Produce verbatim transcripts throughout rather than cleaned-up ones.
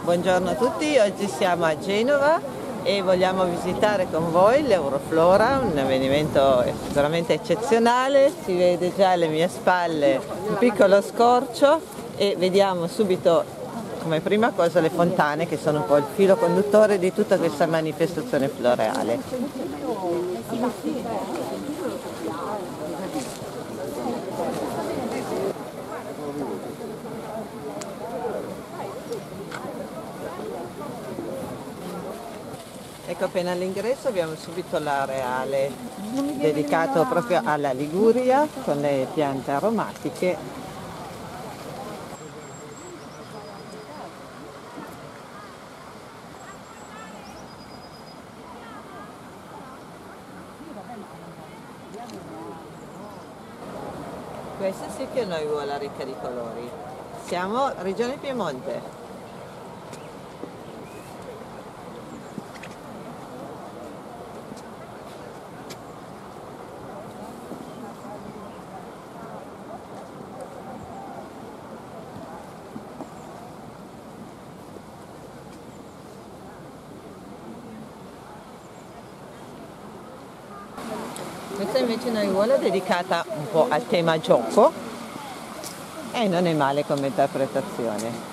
Buongiorno a tutti, oggi siamo a Genova e vogliamo visitare con voi l'Euroflora, un avvenimento veramente eccezionale. Si vede già alle mie spalle un piccolo scorcio e vediamo subito come prima cosa le fontane, che sono un po' il filo conduttore di tutta questa manifestazione floreale. Ecco, appena all'ingresso abbiamo subito l'areale dedicato proprio alla Liguria con le piante aromatiche. Questa sì che è una aiuola ricca di colori. Siamo Regione Piemonte. Questa invece è una aiuola dedicata un po' al tema gioco e non è male come interpretazione.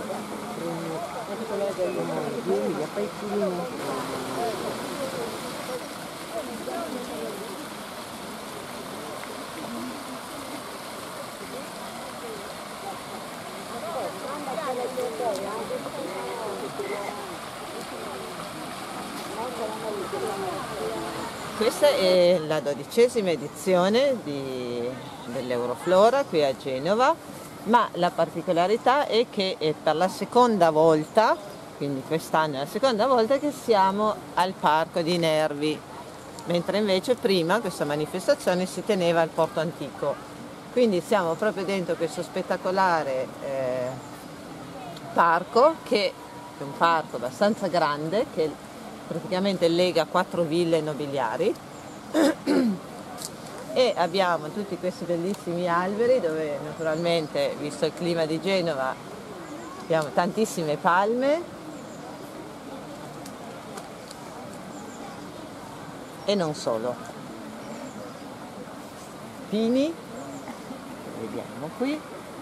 Questa è la dodicesima edizione dell'Euroflora qui a Genova, ma la particolarità è che è per la seconda volta, quindi quest'anno è la seconda volta che siamo al Parco di Nervi, mentre invece prima questa manifestazione si teneva al Porto Antico. Quindi siamo proprio dentro questo spettacolare eh, parco, che è un parco abbastanza grande, che praticamente lega quattro ville nobiliari e abbiamo tutti questi bellissimi alberi dove naturalmente, visto il clima di Genova, abbiamo tantissime palme e non solo. Pini, vediamo qui.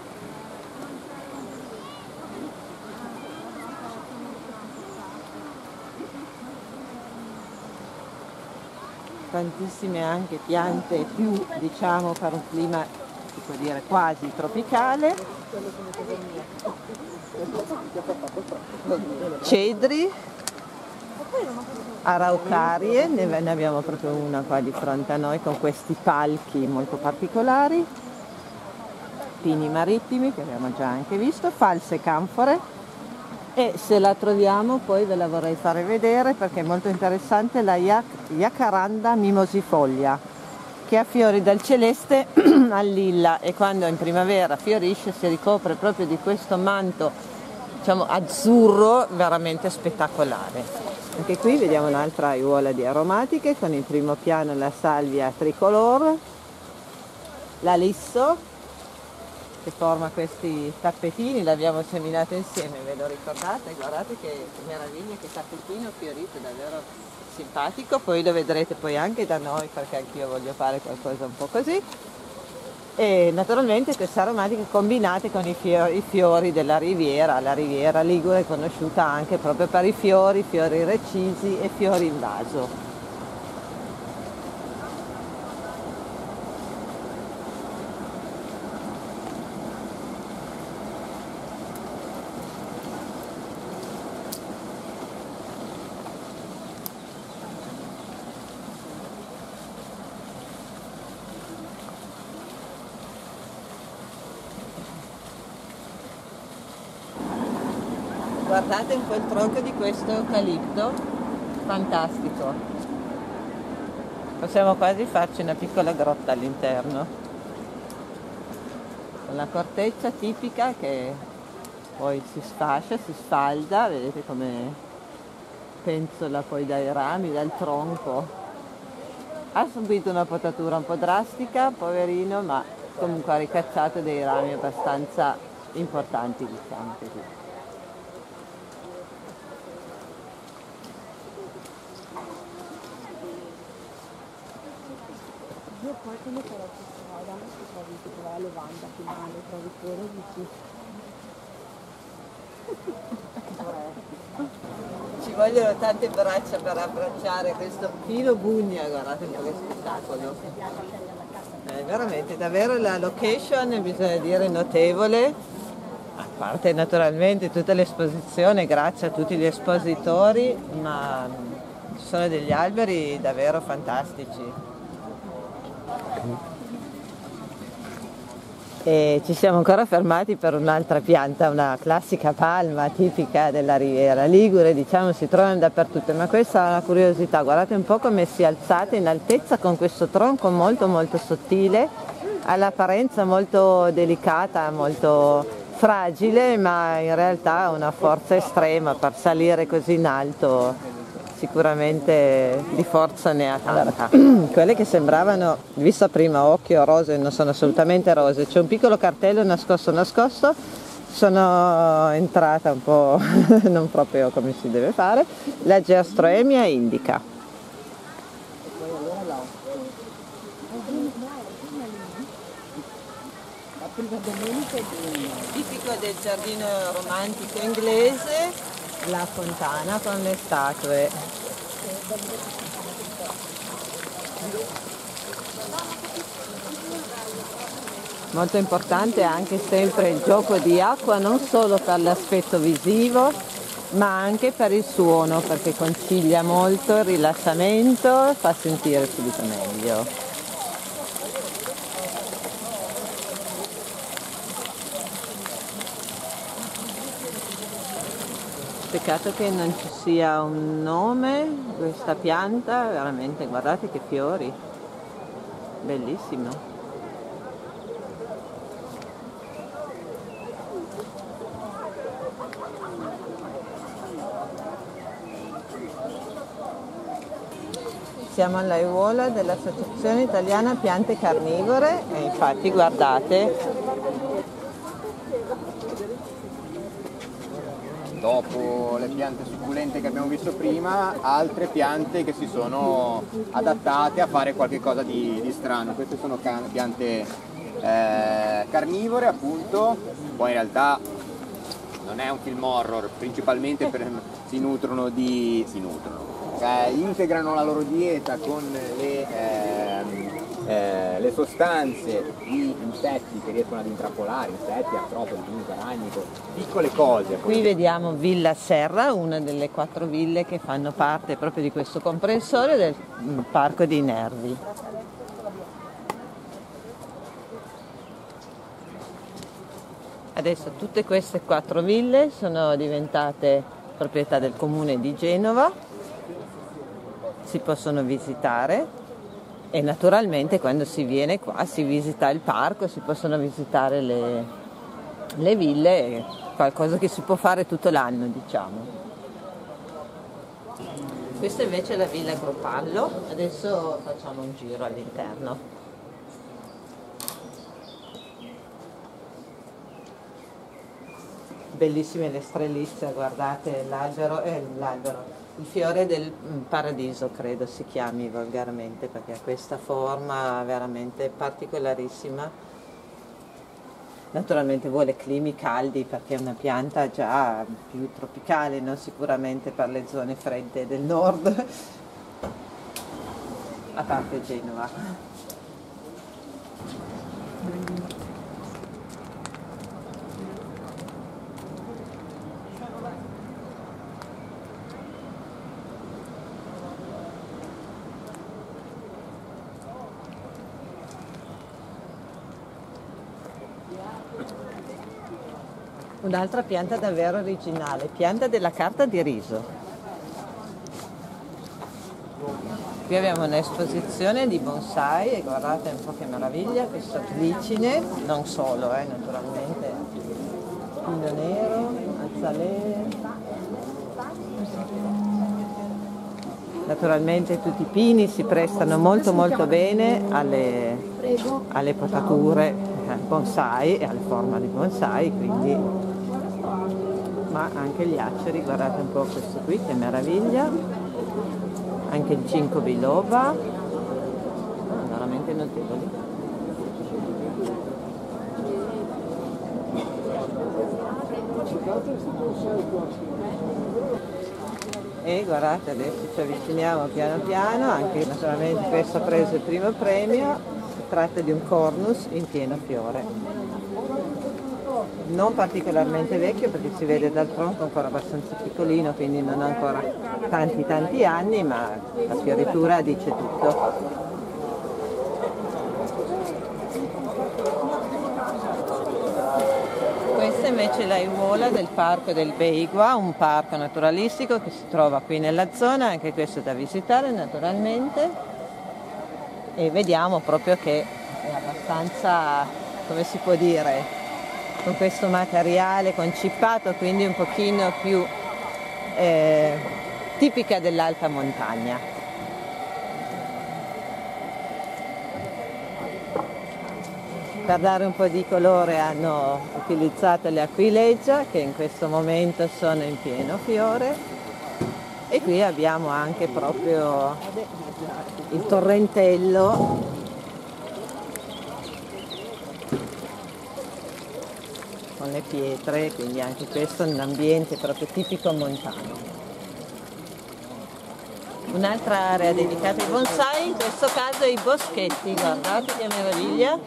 Tantissime anche piante più, diciamo, per un clima, si può dire, quasi tropicale. Cedri, araucarie, ne abbiamo proprio una qua di fronte a noi con questi palchi molto particolari. Pini marittimi, che abbiamo già anche visto, false canfore. E se la troviamo poi ve la vorrei fare vedere perché è molto interessante, la Jacaranda mimosifoglia, che ha fiori dal celeste al lilla e quando in primavera fiorisce si ricopre proprio di questo manto, diciamo, azzurro veramente spettacolare. Anche qui vediamo un'altra aiuola di aromatiche con in primo piano la salvia tricolor, l'alisso, che forma questi tappetini, l'abbiamo seminato insieme, ve lo ricordate? Guardate che meraviglia, che tappetino fiorito, davvero simpatico, poi lo vedrete poi anche da noi perché anch'io voglio fare qualcosa un po' così. E naturalmente queste aromatiche combinate con i fiori, i fiori della riviera, la riviera ligure è conosciuta anche proprio per i fiori, fiori recisi e fiori in vaso. Guardate un po' il tronco di questo eucalipto, fantastico. Possiamo quasi farci una piccola grotta all'interno. Con la corteccia tipica che poi si sfascia, si sfalda, vedete come penzola poi dai rami, dal tronco. Ha subito una potatura un po' drastica, poverino, ma comunque ha ricacciato dei rami abbastanza importanti, diciamo così. Io poi quando farò questa strada, che trovi tipo la lavanda finale, trovi fuori dici. Ci vogliono tante braccia per abbracciare questo filo bugna, guardate un po' che spettacolo. È veramente, davvero la location bisogna dire notevole, a parte naturalmente tutta l'esposizione, grazie a tutti gli espositori, ma ci sono degli alberi davvero fantastici. E ci siamo ancora fermati per un'altra pianta, una classica palma tipica della Riviera Ligure, diciamo si trovano dappertutto, ma questa è una curiosità, guardate un po' come si è alzata in altezza con questo tronco molto molto sottile, all'apparenza molto delicata, molto fragile, ma in realtà ha una forza estrema per salire così in alto. Sicuramente di forza ne ha tanta. Quelle che sembravano, vista prima a occhio rose, non sono assolutamente rose, c'è un piccolo cartello nascosto nascosto, sono entrata un po' non proprio come si deve fare, la Geostroemia indica. Tipico del giardino romantico inglese, la fontana con le statue. Molto importante anche sempre il gioco di acqua, non solo per l'aspetto visivo, ma anche per il suono, perché concilia molto il rilassamento e fa sentire subito meglio. Peccato che non ci sia un nome, questa pianta, veramente, guardate che fiori, bellissimo. Siamo all'aiuola dell'Associazione Italiana Piante Carnivore e infatti guardate, dopo le piante succulente che abbiamo visto prima, altre piante che si sono adattate a fare qualche cosa di, di strano. Queste sono piante eh, carnivore appunto, poi in realtà non è un film horror, principalmente per, si nutrono di... si nutrono, eh, integrano la loro dieta con le... Eh, Eh, le sostanze di insetti che riescono ad intrappolare, insetti, artropodi, aragni, piccole cose. Qui vediamo Villa Serra, una delle quattro ville che fanno parte proprio di questo comprensorio del Parco dei Nervi. Adesso tutte queste quattro ville sono diventate proprietà del comune di Genova, si possono visitare. E naturalmente quando si viene qua si visita il parco, si possono visitare le, le ville, qualcosa che si può fare tutto l'anno, diciamo. Questa invece è la Villa Gropallo, adesso facciamo un giro all'interno. Bellissime le strellizze, guardate l'albero, eh, l'albero. Il fiore del paradiso credo si chiami volgarmente, perché ha questa forma veramente particolarissima. Naturalmente vuole climi caldi perché è una pianta già più tropicale, non sicuramente per le zone fredde del nord, a parte Genova. Un'altra pianta davvero originale, pianta della carta di riso. Qui abbiamo un'esposizione di bonsai e guardate un po' che meraviglia, questo glicine, non solo, eh, naturalmente, pino nero, azalea. Naturalmente tutti i pini si prestano molto molto bene alle, alle potature bonsai e alle forme di bonsai, quindi, ma anche gli aceri, guardate un po' questo qui che meraviglia, anche il ginkgo biloba, veramente notevoli. E guardate, adesso ci avviciniamo piano piano, anche naturalmente questo ha preso il primo premio, si tratta di un cornus in pieno fiore. Non particolarmente vecchio perché si vede dal tronco ancora abbastanza piccolino, quindi non ha ancora tanti tanti anni, ma la fioritura dice tutto. Questa invece è l'aiuola del parco del Beigua, un parco naturalistico che si trova qui nella zona, anche questo è da visitare naturalmente, e vediamo proprio che è abbastanza, come si può dire, con questo materiale concippato, quindi un pochino più eh, tipica dell'alta montagna. Per dare un po' di colore hanno utilizzato le aquileggia che in questo momento sono in pieno fiore, e qui abbiamo anche proprio il torrentello con le pietre, quindi anche questo è un ambiente proprio tipico montano. Un'altra area dedicata ai bonsai, in questo caso ai boschetti, guardate che meraviglia!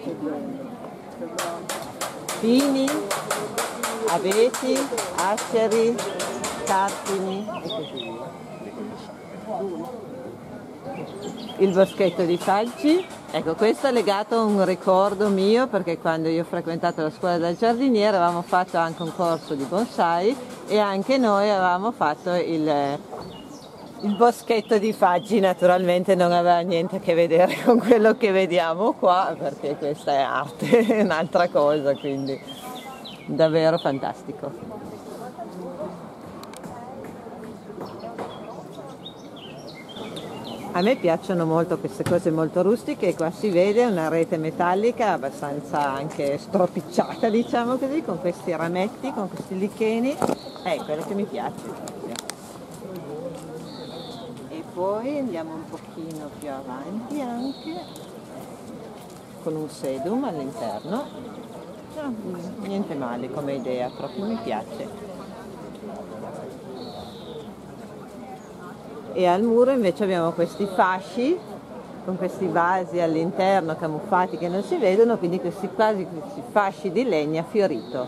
Pini, abeti, aceri, cattini e così via. Il boschetto di Falci, ecco, questo è legato a un ricordo mio, perché quando io ho frequentato la scuola del giardiniere avevamo fatto anche un corso di bonsai e anche noi avevamo fatto il, il boschetto di Faggi. Naturalmente non aveva niente a che vedere con quello che vediamo qua, perché questa è arte, è un'altra cosa, quindi davvero fantastico. A me piacciono molto queste cose molto rustiche, qua si vede una rete metallica abbastanza anche stropicciata, diciamo così, con questi rametti, con questi licheni, è quello che mi piace proprio. E poi andiamo un pochino più avanti anche, con un sedum all'interno, ah, niente male come idea, proprio mi piace. E al muro invece abbiamo questi fasci con questi vasi all'interno camuffati che non si vedono, quindi questi quasi questi fasci di legna fiorito.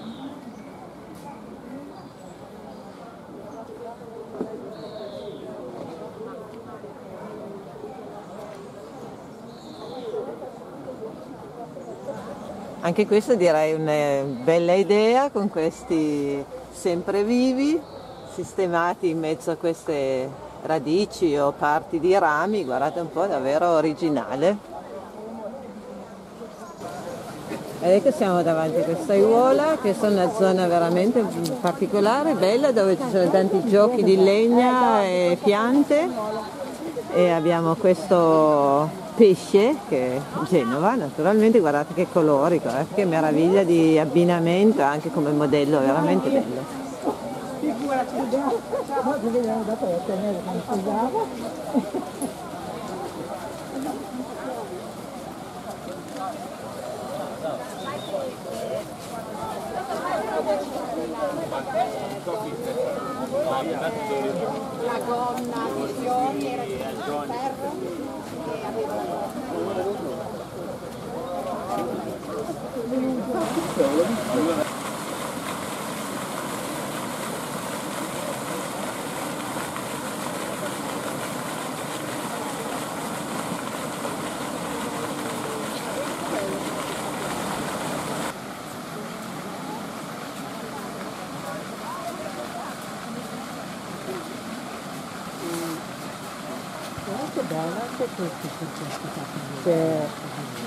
Anche questa direi una bella idea, con questi semprevivi sistemati in mezzo a queste radici o parti di rami, guardate un po', davvero originale. Ed ecco, siamo davanti a questa aiuola, questa è una zona veramente particolare, bella, dove ci sono tanti giochi di legna e piante, e abbiamo questo pesce che è Genova, naturalmente, guardate che colori, guardate che meraviglia di abbinamento, anche come modello, veramente bello. La gonna di fiori era di ferro e aveva che bello anche questo successo fatto. Sì.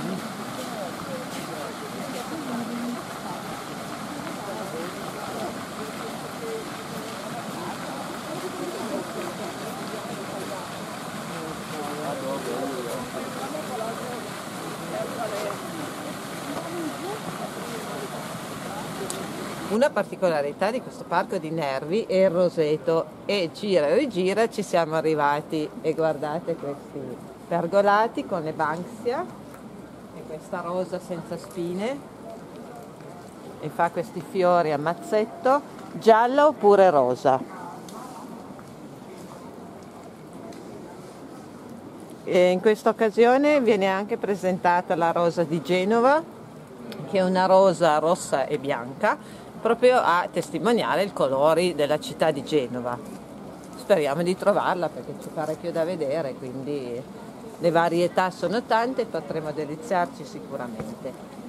Una particolarità di questo parco di Nervi è il roseto, e gira e rigira ci siamo arrivati, e guardate questi pergolati con le banksia questa rosa senza spine e fa questi fiori a mazzetto, gialla oppure rosa. E in questa occasione viene anche presentata la rosa di Genova, che è una rosa rossa e bianca, proprio a testimoniare i colori della città di Genova. Speriamo di trovarla perché c'è parecchio da vedere, quindi le varietà sono tante e potremo deliziarci sicuramente.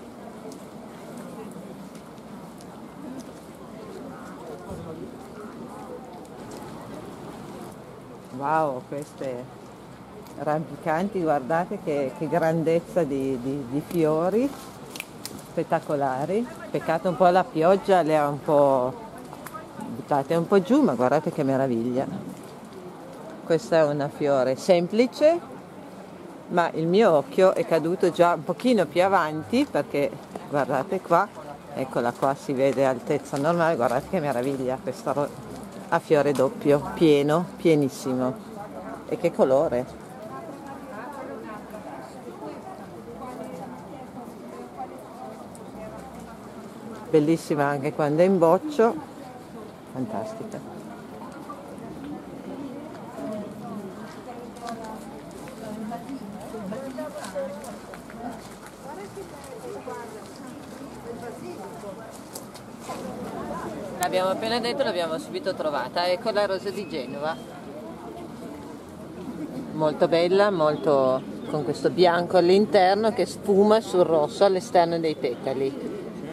Wow, queste rampicanti, guardate che, che grandezza di, di, di fiori, spettacolari. Peccato un po' la pioggia, le ha un po' buttate un po' giù, ma guardate che meraviglia. Questa è una fiore semplice, ma il mio occhio è caduto già un pochino più avanti perché guardate qua, eccola qua, si vede altezza normale, guardate che meraviglia, questa ro- a fiore doppio, pieno, pienissimo. E che colore! Bellissima anche quando è in boccio, fantastica. L'abbiamo appena detto, l'abbiamo subito trovata, ecco la rosa di Genova, molto bella, molto con questo bianco all'interno che sfuma sul rosso all'esterno dei petali.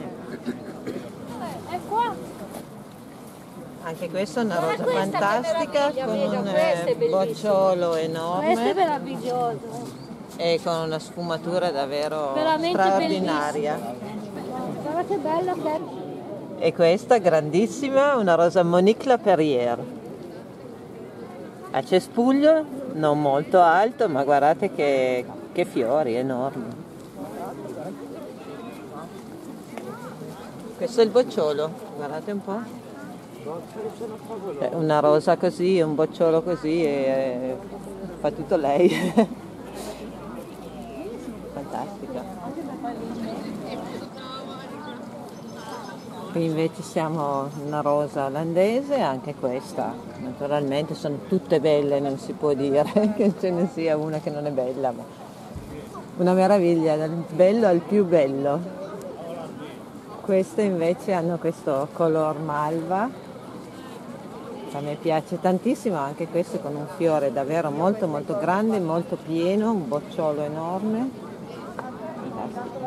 Anche questa è una rosa fantastica con un eh, bocciolo enorme. Questo è meraviglioso. E con una sfumatura davvero Veramente straordinaria. Guarda che bella che è. E questa grandissima, una rosa Monique La Perrière. A cespuglio, non molto alto, ma guardate che, che fiori enormi. Questo è il bocciolo, guardate un po'. Una rosa così, un bocciolo così e eh, fa tutto lei. Fantastica. Qui invece siamo una rosa olandese, anche questa. Naturalmente sono tutte belle, non si può dire che ce ne sia una che non è bella, ma una meraviglia, dal bello al più bello. Queste invece hanno questo color malva. A me piace tantissimo, anche questo con un fiore davvero molto molto grande, molto pieno, un bocciolo enorme. Fantastico.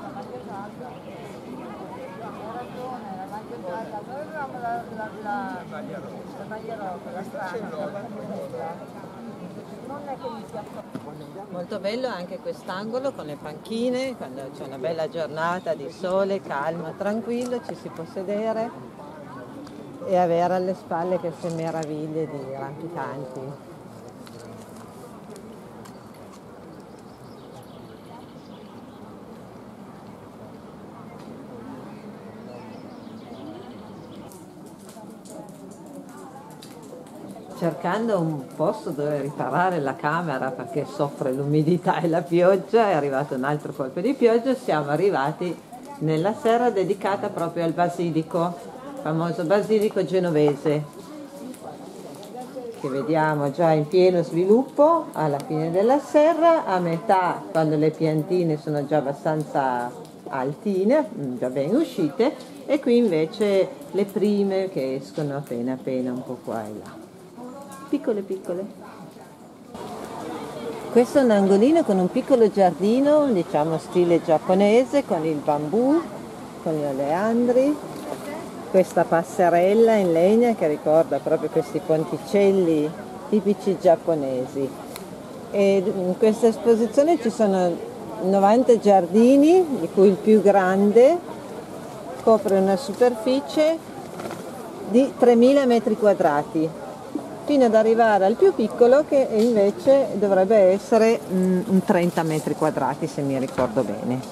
Molto bello anche quest'angolo con le panchine, quando c'è una bella giornata di sole, calmo, tranquillo, ci si può sedere e avere alle spalle queste meraviglie di rampicanti. Cercando un posto dove riparare la camera perché soffre l'umidità e la pioggia, è arrivato un altro colpo di pioggia, siamo arrivati nella serra dedicata proprio al basilico, famoso basilico genovese, che vediamo già in pieno sviluppo alla fine della serra, a metà quando le piantine sono già abbastanza altine, già ben uscite, e qui invece le prime che escono appena appena un po' qua e là, piccole piccole. Questo è un angolino con un piccolo giardino, diciamo stile giapponese, con il bambù, con gli oleandri, questa passerella in legna che ricorda proprio questi ponticelli tipici giapponesi. E in questa esposizione ci sono novanta giardini, di cui il più grande copre una superficie di tremila metri quadrati, fino ad arrivare al più piccolo che invece dovrebbe essere mm, un trenta metri quadrati, se mi ricordo bene.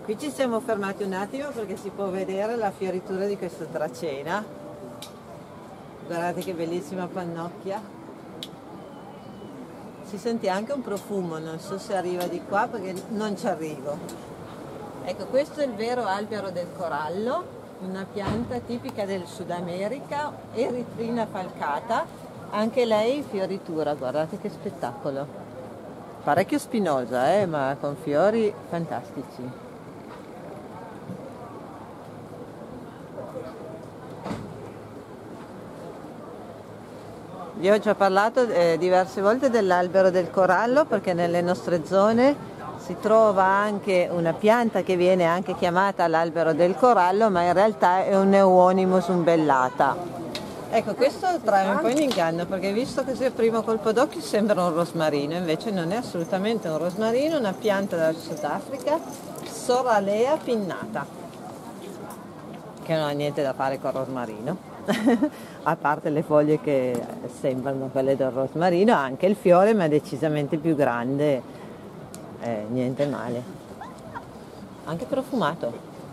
Qui ci siamo fermati un attimo perché si può vedere la fioritura di questo tracena. Guardate che bellissima pannocchia. Si sente anche un profumo, non so se arriva di qua perché non ci arrivo. Ecco, questo è il vero albero del corallo, una pianta tipica del Sud America, Erythrina falcata, anche lei fioritura, guardate che spettacolo. Parecchio spinosa, eh, ma con fiori fantastici. Io ho già parlato eh, diverse volte dell'albero del corallo perché nelle nostre zone si trova anche una pianta che viene anche chiamata l'albero del corallo, ma in realtà è un Euonymus umbellata. Ecco, questo trae un po' in inganno perché visto così a primo colpo d'occhio sembra un rosmarino, invece non è assolutamente un rosmarino, una pianta dal Sudafrica, Soralea pinnata, che non ha niente da fare col rosmarino. A parte le foglie che sembrano quelle del rosmarino, anche il fiore ma è decisamente più grande, eh, niente male, anche profumato,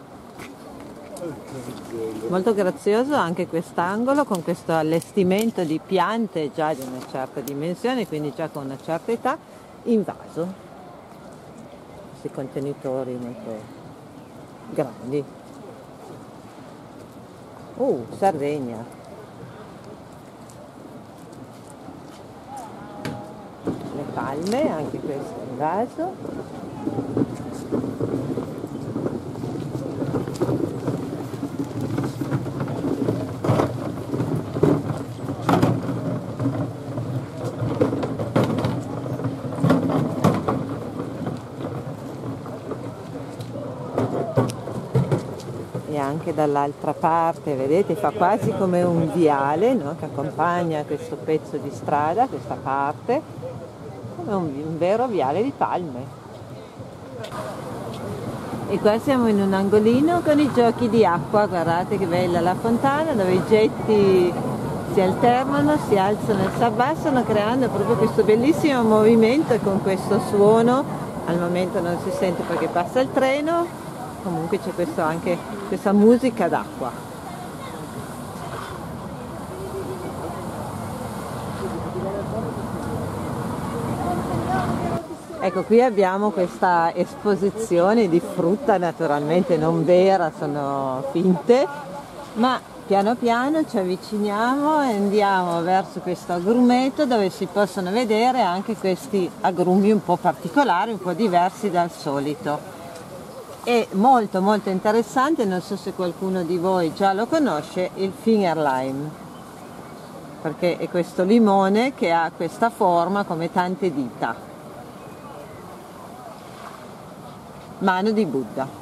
molto grazioso anche quest'angolo con questo allestimento di piante già di una certa dimensione, quindi già con una certa età, in vaso, questi contenitori molto grandi. Uh, Sardegna. Le palme, anche questo in vaso. E anche dall'altra parte, vedete, fa quasi come un viale, no? Che accompagna questo pezzo di strada, questa parte, come un, un vero viale di palme. E qua siamo in un angolino con i giochi di acqua, guardate che bella la fontana dove i getti si alternano, si alzano e si abbassano, creando proprio questo bellissimo movimento e con questo suono. Al momento non si sente perché passa il treno. Comunque c'è questo anche questa musica d'acqua. Ecco, qui abbiamo questa esposizione di frutta, naturalmente non vera, sono finte, ma piano piano ci avviciniamo e andiamo verso questo agrumeto dove si possono vedere anche questi agrumi un po' particolari, un po' diversi dal solito. È molto molto interessante, non so se qualcuno di voi già lo conosce, il finger lime, perché è questo limone che ha questa forma come tante dita, mano di Buddha.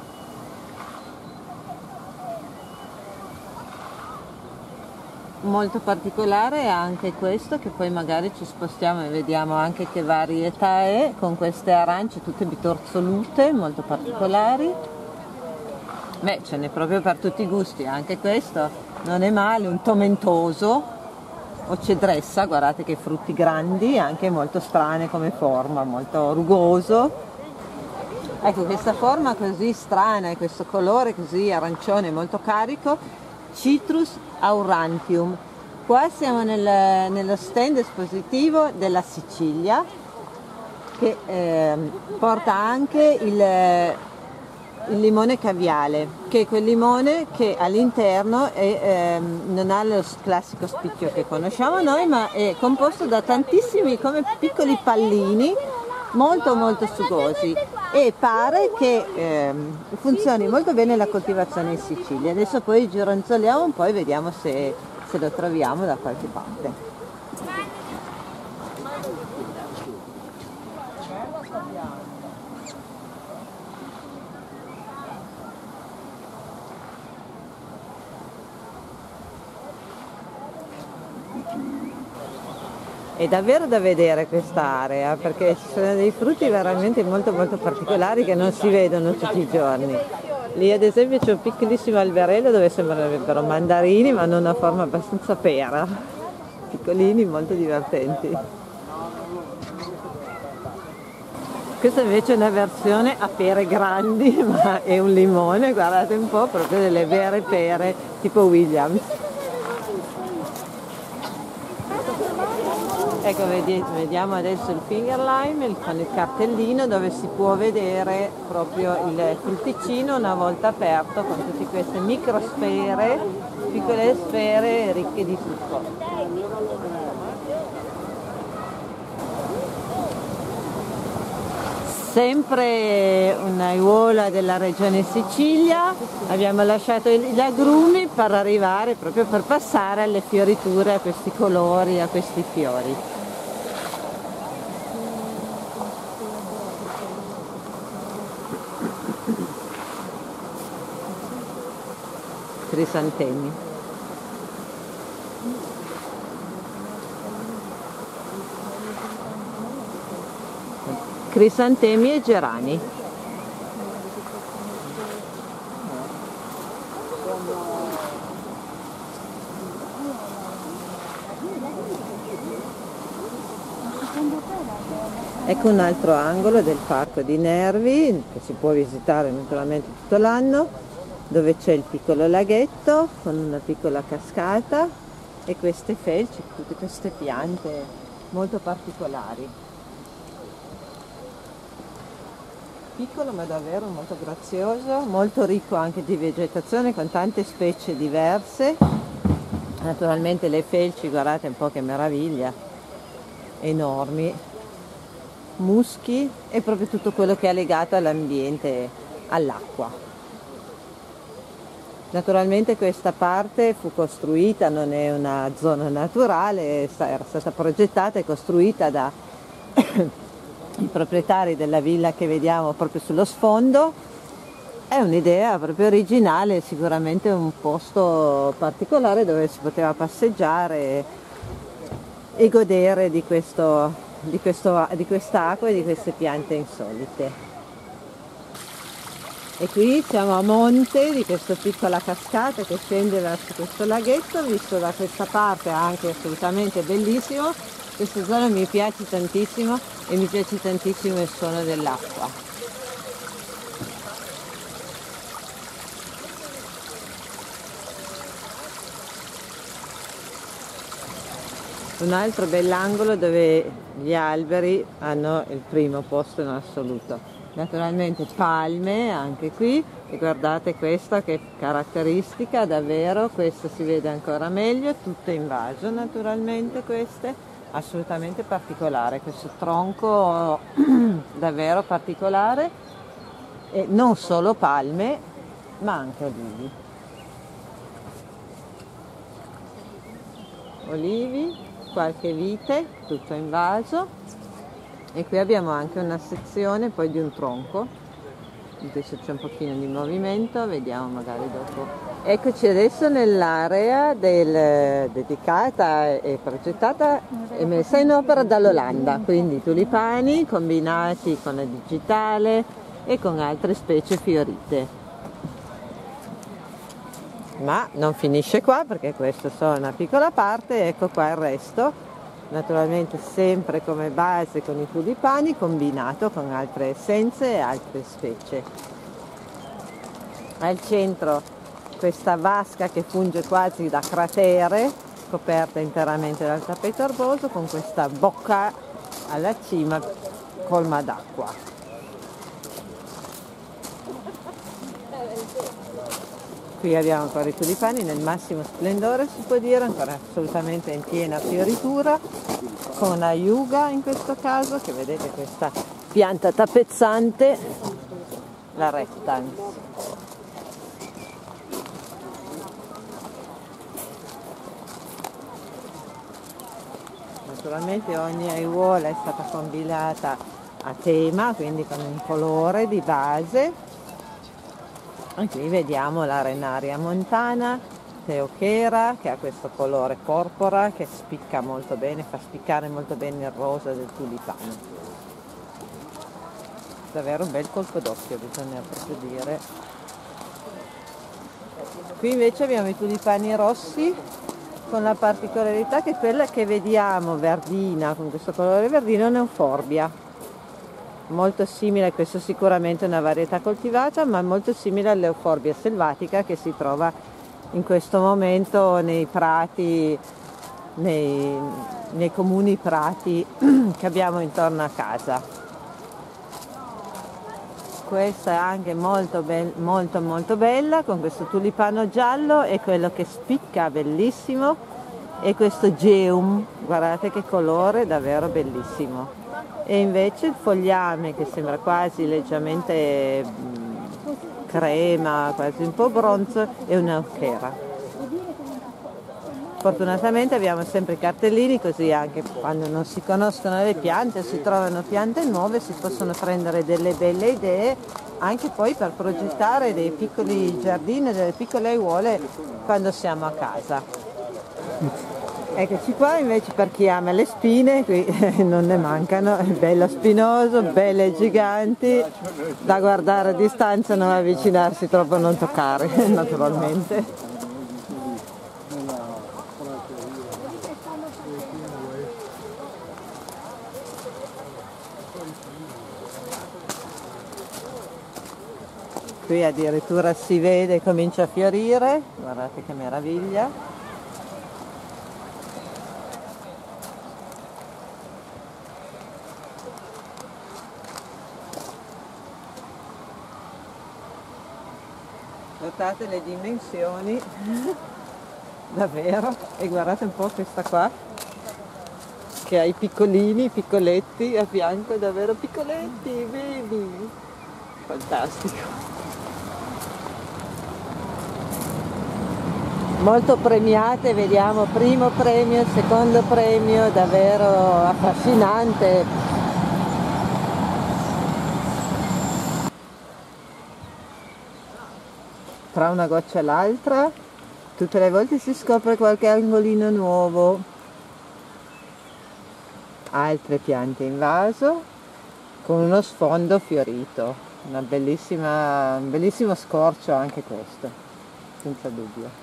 Molto particolare è anche questo, che poi magari ci spostiamo e vediamo anche che varietà è, con queste arance tutte bitorsolute, molto particolari. Beh, ce n'è proprio per tutti i gusti, anche questo non è male, un tomentoso o cedressa, guardate che frutti grandi, anche molto strane come forma, molto rugoso. Ecco, questa forma così strana e questo colore così arancione molto carico, Citrus aurantium. Qua siamo nel, nello stand espositivo della Sicilia, che eh, porta anche il, il limone caviale, che è quel limone che all'interno è, eh, non ha lo classico spicchio che conosciamo noi, ma è composto da tantissimi come piccoli pallini molto molto sugosi, e pare che eh, funzioni molto bene la coltivazione in Sicilia. Adesso poi gironzoliamo un po' e vediamo se, se lo troviamo da qualche parte. È davvero da vedere quest'area, perché ci sono dei frutti veramente molto molto particolari che non si vedono tutti i giorni. Lì ad esempio c'è un piccolissimo alberello dove sembrerebbero mandarini, ma hanno una forma abbastanza pera, piccolini, molto divertenti. Questa invece è una versione a pere grandi, ma è un limone, guardate un po', proprio delle vere pere tipo Williams. Ecco, vediamo adesso il finger lime con il cartellino dove si può vedere proprio il frutticino una volta aperto con tutte queste microsfere, piccole sfere ricche di succo. Sempre un'aiuola della regione Sicilia, abbiamo lasciato gli agrumi per arrivare proprio per passare alle fioriture, a questi colori, a questi fiori. Crisantemi. Crisantemi e gerani. Ecco un altro angolo del parco di Nervi che si può visitare naturalmente tutto l'anno, dove c'è il piccolo laghetto con una piccola cascata e queste felci, tutte queste piante molto particolari. Piccolo ma davvero molto grazioso, molto ricco anche di vegetazione con tante specie diverse. Naturalmente le felci, guardate un po' che meraviglia, enormi, muschi e proprio tutto quello che è legato all'ambiente, all'acqua. Naturalmente questa parte fu costruita, non è una zona naturale, era stata progettata e costruita da i proprietari della villa che vediamo proprio sullo sfondo. È un'idea proprio originale, sicuramente un posto particolare dove si poteva passeggiare e godere di, questo, di, questo, di quest'acqua e di queste piante insolite. E qui siamo a monte di questa piccola cascata che scende verso questo laghetto, visto da questa parte anche assolutamente bellissimo. Questa zona mi piace tantissimo e mi piace tantissimo il suono dell'acqua. Un altro bell'angolo dove gli alberi hanno il primo posto in assoluto. Naturalmente palme anche qui, e guardate questa che caratteristica davvero, questa si vede ancora meglio, tutto invaso naturalmente queste. Assolutamente particolare, questo tronco davvero particolare, e non solo palme ma anche olivi. Olivi, qualche vite, tutto invaso, e qui abbiamo anche una sezione poi di un tronco, adesso c'è un pochino di movimento, vediamo magari dopo. Eccoci adesso nell'area del, dedicata e progettata e messa in opera dall'Olanda, quindi tulipani combinati con la digitale e con altre specie fiorite. Ma non finisce qua, perché questa è solo una piccola parte, ecco qua il resto, naturalmente sempre come base con i tulipani combinato con altre essenze e altre specie. Al centro questa vasca che funge quasi da cratere, coperta interamente dal tappeto erboso, con questa bocca alla cima colma d'acqua. Qui abbiamo ancora i tulipani nel massimo splendore, si può dire, ancora assolutamente in piena fioritura, con aiuga in questo caso, che vedete questa pianta tappezzante, la Rectans. Naturalmente ogni aiuola è stata combinata a tema, quindi con un colore di base. E qui vediamo la Renaria montana, Teochera, che ha questo colore porpora che spicca molto bene, fa spiccare molto bene il rosa del tulipano. Davvero un bel colpo d'occhio, bisogna proprio dire. Qui invece abbiamo i tulipani rossi, con la particolarità che quella che vediamo verdina, con questo colore verdino, è un'euforbia. molto simile, questo sicuramente è una varietà coltivata, ma molto simile all'Euforbia selvatica che si trova in questo momento nei prati, nei, nei comuni prati che abbiamo intorno a casa. Questa è anche molto, be- molto molto bella, con questo tulipano giallo, e quello che spicca bellissimo è questo geum, guardate che colore, davvero bellissimo. E invece il fogliame, che sembra quasi leggermente mh, crema, quasi un po' bronzo, è un'euchera. Fortunatamente abbiamo sempre i cartellini, così anche quando non si conoscono le piante, si trovano piante nuove, si possono prendere delle belle idee anche poi per progettare dei piccoli giardini, delle piccole aiuole quando siamo a casa. Eccoci qua invece per chi ama le spine, qui non ne mancano, è bello spinoso, belle giganti, da guardare a distanza, non avvicinarsi troppo, non toccare naturalmente. Qui addirittura si vede, comincia a fiorire, guardate che meraviglia. Notate le dimensioni, davvero, e guardate un po' questa qua, che ha i piccolini, i piccoletti a fianco, davvero piccoletti, baby, fantastico. Molto premiate, vediamo primo premio, secondo premio, davvero affascinante. Tra una goccia e l'altra, tutte le volte si scopre qualche angolino nuovo. Altre piante in vaso, con uno sfondo fiorito. Una bellissima, un bellissimo scorcio anche questo, senza dubbio.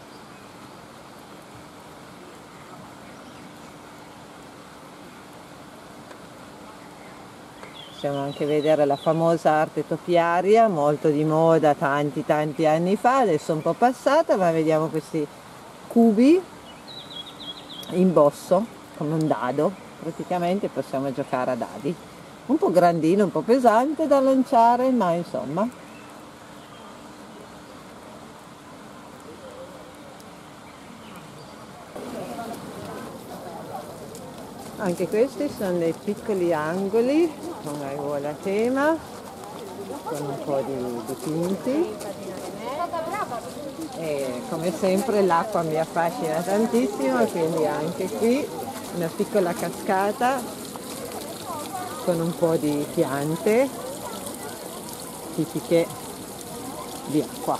Possiamo anche vedere la famosa arte topiaria, molto di moda tanti tanti anni fa, adesso è un po' passata, ma vediamo questi cubi in bosso, come un dado, praticamente possiamo giocare a dadi. Un po' grandino, un po' pesante da lanciare, ma insomma. Anche questi sono dei piccoli angoli con aiuola a tema, con un po' di dipinti, e come sempre l'acqua mi affascina tantissimo, quindi anche qui una piccola cascata con un po' di piante tipiche di acqua.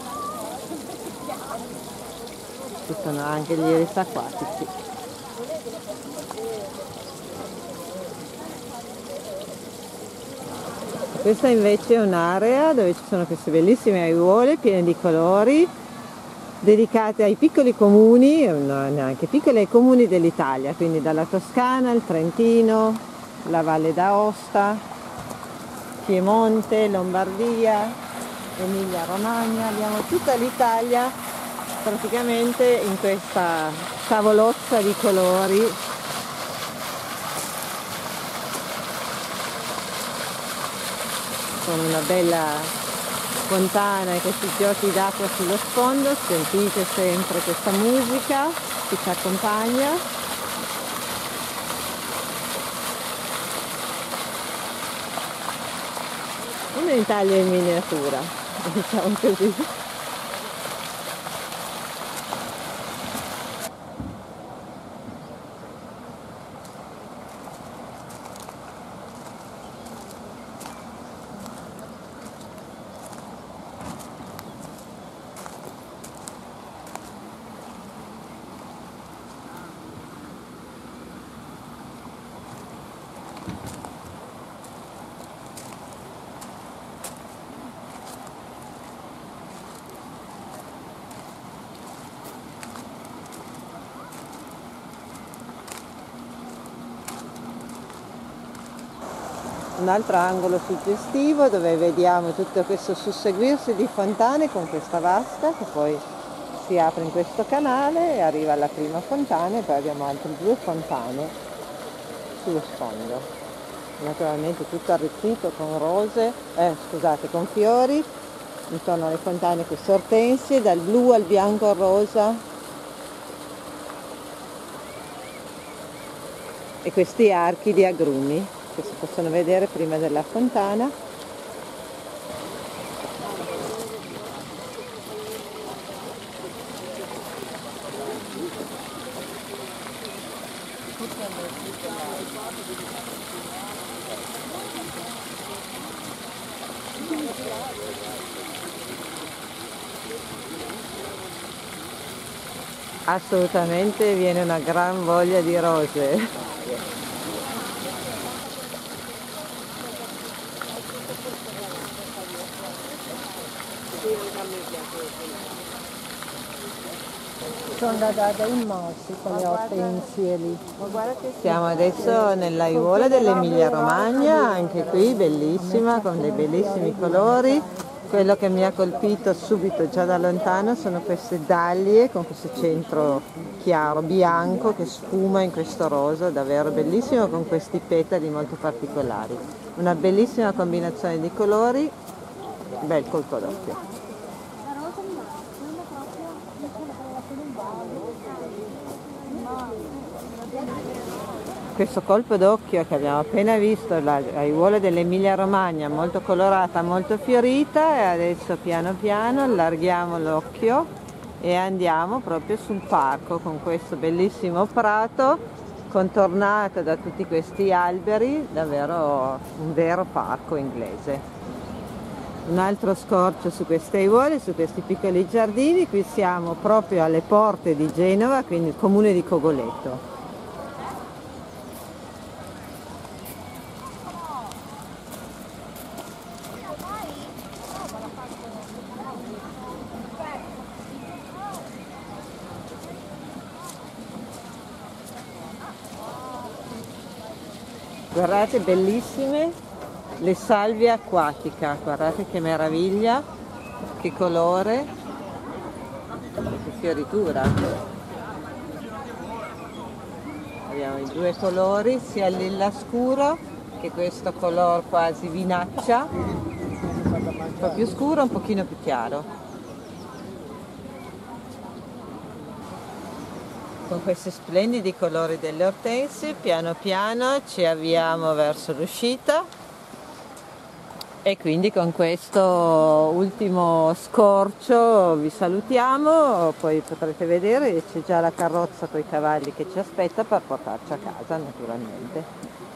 Ci sono anche gli iris acquatici. Questa invece è un'area dove ci sono queste bellissime aiuole piene di colori, dedicate ai piccoli comuni, no, neanche piccoli, ai comuni dell'Italia, quindi dalla Toscana, il Trentino, la Valle d'Aosta, Piemonte, Lombardia, Emilia Romagna, abbiamo tutta l'Italia praticamente in questa tavolozza di colori. Con una bella fontana e questi fiocchi d'acqua sullo sfondo, sentite sempre questa musica che ci accompagna. Un'Italia in miniatura, diciamo così. Un altro angolo suggestivo dove vediamo tutto questo susseguirsi di fontane con questa vasca che poi si apre in questo canale e arriva alla prima fontana e poi abbiamo altre due fontane sullo sfondo. Naturalmente tutto arricchito con rose, eh, scusate, con fiori, intorno alle fontane queste ortensie, dal blu al bianco al rosa e questi archi di agrumi che si possono vedere prima della fontana. Assolutamente viene una gran voglia di rose. Sono andata in mossi con le ortensie lì. Siamo adesso nell'aiuola dell'Emilia Romagna, anche qui bellissima, con dei bellissimi colori. Quello che mi ha colpito subito già da lontano sono queste dahlie con questo centro chiaro bianco che sfuma in questo rosa, davvero bellissimo, con questi petali molto particolari. Una bellissima combinazione di colori, bel colpo d'occhio. Questo colpo d'occhio che abbiamo appena visto, l'aiuola dell'Emilia Romagna, molto colorata, molto fiorita, e adesso piano piano allarghiamo l'occhio e andiamo proprio sul parco con questo bellissimo prato contornato da tutti questi alberi, davvero un vero parco inglese. Un altro scorcio su queste aiuole, su questi piccoli giardini. Qui siamo proprio alle porte di Genova, quindi il comune di Cogoleto. Guardate, bellissime le salvie acquatica, guardate che meraviglia, che colore, che fioritura. Abbiamo i due colori, sia il lilla scuro che questo color quasi vinaccia, un po' più scuro, un pochino più chiaro. Con questi splendidi colori delle ortensie, piano piano ci avviamo verso l'uscita e quindi con questo ultimo scorcio vi salutiamo, poi potrete vedere c'è già la carrozza con i cavalli che ci aspetta per portarci a casa naturalmente.